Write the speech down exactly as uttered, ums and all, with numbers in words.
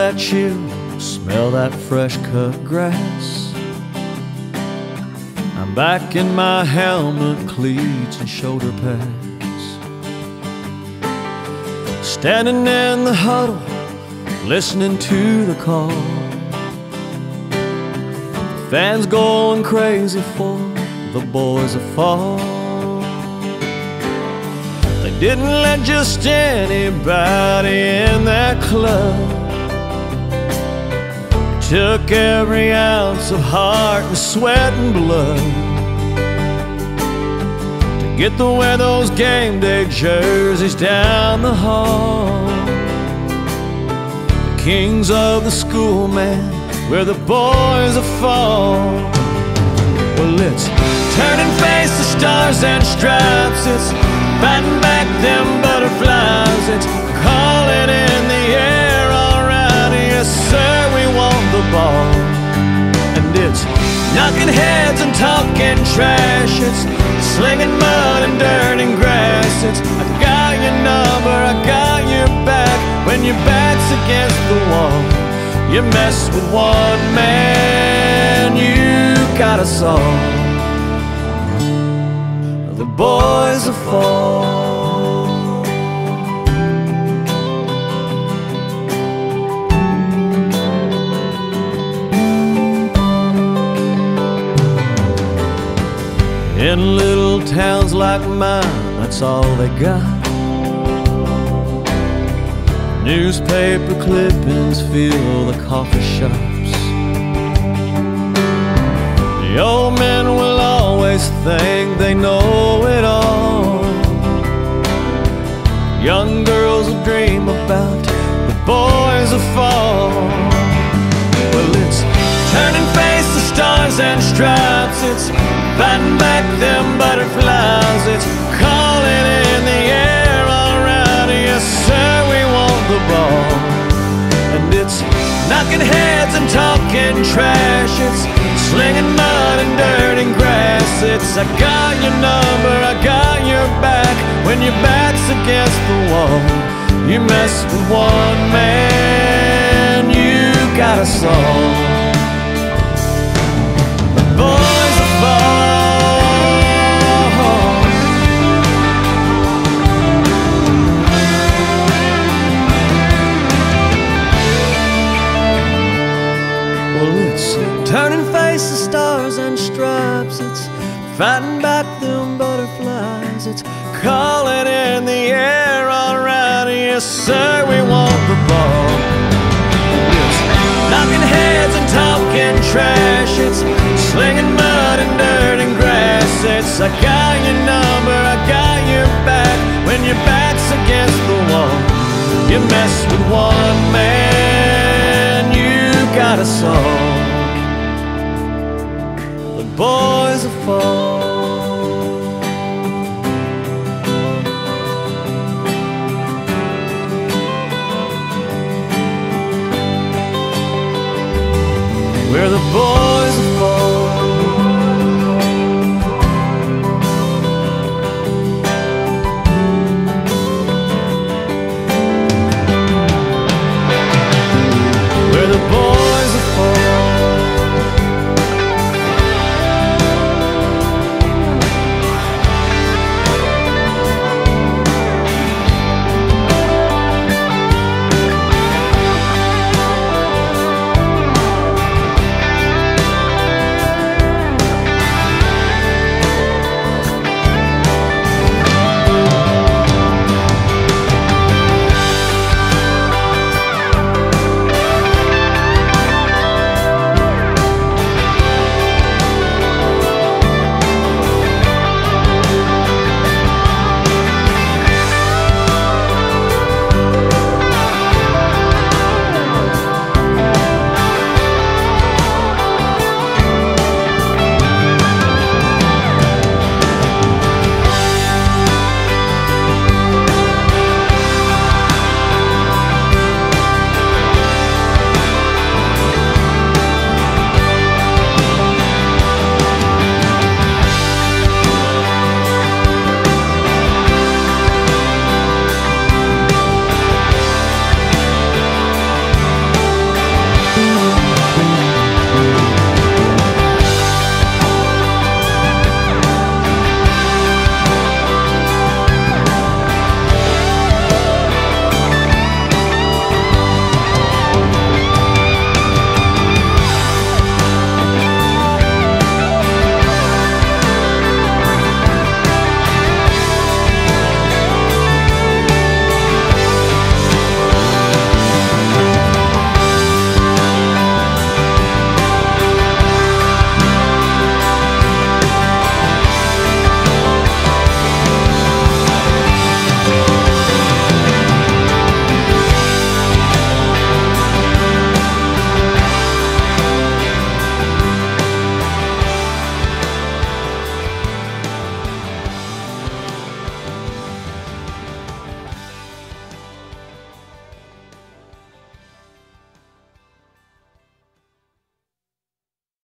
that chill, smell that fresh cut grass. I'm back in my helmet, cleats and shoulder pads, standing in the huddle, listening to the call. The fans going crazy for the boys of fall. They didn't let just anybody in that club. Took every ounce of heart and sweat and blood to get to wear those game day jerseys down the hall. The kings of the school, man, where the boys are fall. Well, it's turning face to stars and stripes. It's fighting back them butterflies. It's calling in the air, all right, yes sir, we want the ball. And it's knocking heads and talking trash. It's slinging mud and dirt and grass. It's I got your number, I got your back. When your back's against the wall, you mess with one man, you got us all. The boys are fall. In little towns like mine, that's all they got. Newspaper clippings fill the coffee shops. The old men will always think they know it all. Young girls will dream about the boys of fall. Well, it's turning face to stars and stripes. It's fighting back them butterflies. It's calling in the air, all right, yes sir, we want the ball. And it's knocking heads and talking trash. It's slinging mud and dirt and grass. It's I got your number, I got your back. When your back's against the wall, you mess with one man, you got us all. The boys are fall. Turning face to stars and stripes. It's fighting back them butterflies. It's calling in the air, all right, yes sir, we want the ball. It's knocking heads and talking trash. It's slinging mud and dirt and grass. It's I got your number, I got your back. When your back's against the wall, you mess with one man, you got us all. Boys are fall. We're the boys of